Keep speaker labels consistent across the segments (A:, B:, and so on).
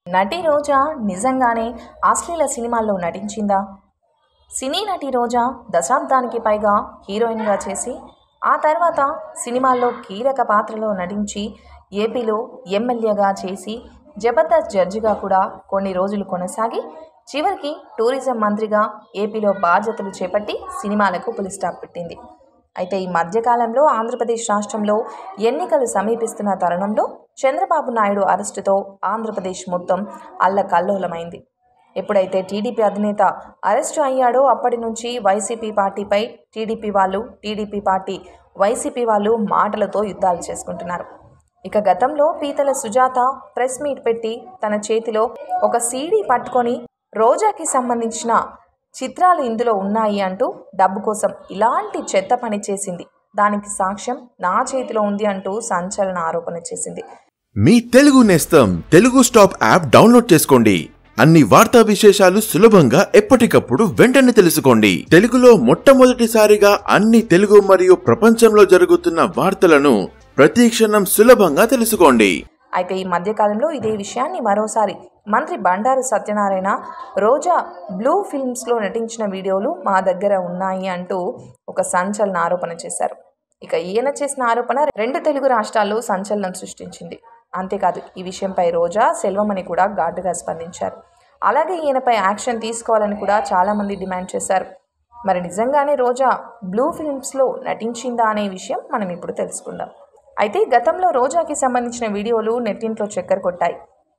A: నటి రోజా నిజంగానే అశ్లీల సినిమాల్లో నటించిందా? సినీ నటి రోజా దశాబ్దానికి పైగా హీరోయిన్గా చేసి ఆ తర్వాత సినిమాల్లో కీలక పాత్రలో నటించి ఏపీలో ఎమ్మెల్యేగా చేసి జబర్దస్త్ జడ్జిగా కూడా కొన్ని రోజులు కొనసాగి చివరికి టూరిజం మంత్రిగా ఏపీలో బాధ్యతలు చేపట్టి సినిమాలకు పులి స్టాప్ పెట్టింది. అయితే ఈ మధ్యకాలంలో ఆంధ్రప్రదేశ్ రాష్ట్రంలో ఎన్నికలు సమీపిస్తున్న తరుణంలో చంద్రబాబు నాయుడు అరెస్టుతో ఆంధ్రప్రదేశ్ మొత్తం అల్లకల్లోలమైంది. ఎప్పుడైతే టీడీపీ అధినేత అరెస్టు అయ్యాడో అప్పటి నుంచి వైసీపీ పార్టీపై టీడీపీ వాళ్ళు, టీడీపీ పార్టీ వైసీపీ వాళ్ళు మాటలతో యుద్ధాలు చేసుకుంటున్నారు. ఇక గతంలో పీతల సుజాత ప్రెస్ మీట్ పెట్టి తన చేతిలో ఒక సీడీ పట్టుకొని రోజాకి సంబంధించిన చిత్రాలు ఇందులో ఉన్నాయి అంటూ డబ్బు కోసం ఇలాంటి చెత్త పని చేసింది, దానికి సాక్ష్యం నా చేతిలో ఉంది అంటూ సంచలన ఆరోపణ చేసింది.
B: మీ తెలుగు నేస్తం తెలుగు స్టాప్ యాప్ డౌన్లోడ్ చేసుకోండి. అన్ని వార్తా విశేషాలు సులభంగా ఎప్పటికప్పుడు వెంటనే తెలుసుకోండి. తెలుగులో మొట్టమొదటిసారిగా అన్ని తెలుగు మరియు ప్రపంచంలో జరుగుతున్న వార్తలను ప్రతి క్షణం సులభంగా తెలుసుకోండి.
A: అయితే ఈ మధ్యకాలంలో ఇదే విషయాన్ని మరోసారి మంత్రి బండారు సత్యనారాయణ రోజా బ్లూ ఫిల్మ్స్లో నటించిన వీడియోలు మా దగ్గర ఉన్నాయి అంటూ ఒక సంచలన ఆరోపణ చేశారు. ఇక ఈయన చేసిన ఆరోపణ రెండు తెలుగు రాష్ట్రాల్లో సంచలనం సృష్టించింది. అంతేకాదు ఈ విషయంపై రోజా సెల్వమణి కూడా ఘాటుగా స్పందించారు. అలాగే ఈయనపై యాక్షన్ తీసుకోవాలని కూడా చాలామంది డిమాండ్ చేశారు. మరి నిజంగానే రోజా బ్లూ ఫిల్మ్స్లో నటించిందా అనే విషయం మనం ఇప్పుడు తెలుసుకుందాం. అయితే గతంలో రోజాకి సంబంధించిన వీడియోలు నెట్టింట్లో చక్కర్ కొట్టాయి.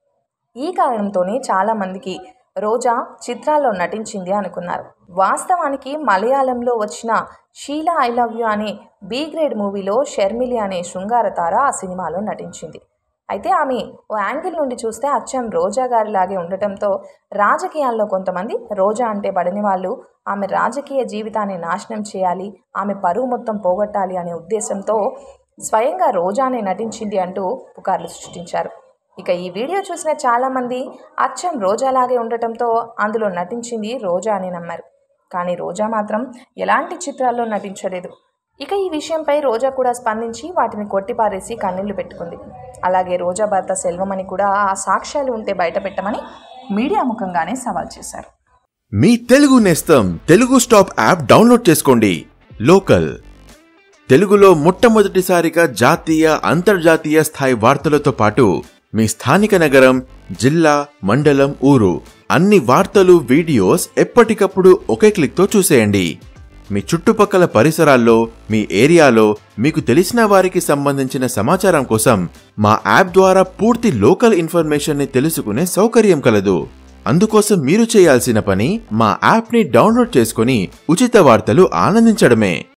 A: ఈ కారణంతోనే చాలామందికి రోజా చిత్రాల్లో నటించింది అనుకున్నారు. వాస్తవానికి మలయాళంలో వచ్చిన షీలా ఐ లవ్ యూ అనే బి గ్రేడ్ మూవీలో షర్మిలి అనే శృంగార తార ఆ సినిమాలో నటించింది. అయితే ఆమె ఓ యాంగిల్ నుండి చూస్తే అచ్చం రోజా గారిలాగే ఉండటంతో రాజకీయాల్లో కొంతమంది రోజా అంటే పడని వాళ్ళు ఆమె రాజకీయ జీవితాన్ని నాశనం చేయాలి, ఆమె పరువు మొత్తం పోగొట్టాలి అనే ఉద్దేశంతో స్వయంగా రోజానే నటించింది అంటూ పుకార్లు సృష్టించారు. ఇక ఈ వీడియో చూసిన చాలామంది అచ్చం రోజాలాగే ఉండటంతో అందులో నటించింది రోజా అని నమ్మారు. కానీ రోజా మాత్రం ఎలాంటి చిత్రాల్లో నటించలేదు. ఇక ఈ విషయంపై రోజా కూడా స్పందించి వాటిని కొట్టిపారేసి కన్నీళ్లు పెట్టుకుంది. అలాగే రోజా భర్త సెల్వమణి కూడా ఆ సాక్ష్యాలు ఉంటే బయట పెట్టమని మీడియా ముఖంగానే సవాల్ చేశారు.
B: మీ తెలుగు నేస్తం తెలుగు స్టాప్ యాప్ డౌన్లోడ్ చేసుకోండి. లోకల్ తెలుగులో మొట్టమొదటిసారిగా జాతీయ, అంతర్జాతీయ స్థాయి వార్తలతో పాటు మీ స్థానిక నగరం, జిల్లా, మండలం, ఊరు అన్ని వార్తలు, వీడియోస్ ఎప్పటికప్పుడు ఒకే క్లిక్తో చూసేయండి. మీ చుట్టుపక్కల పరిసరాల్లో, మీ ఏరియాలో మీకు తెలిసిన వారికి సంబంధించిన సమాచారం కోసం మా యాప్ ద్వారా పూర్తి లోకల్ ఇన్ఫర్మేషన్ ని తెలుసుకునే సౌకర్యం కలదు. అందుకోసం మీరు చేయాల్సిన పని మా యాప్ ని డౌన్లోడ్ చేసుకుని ఉచిత వార్తలు ఆనందించడమే.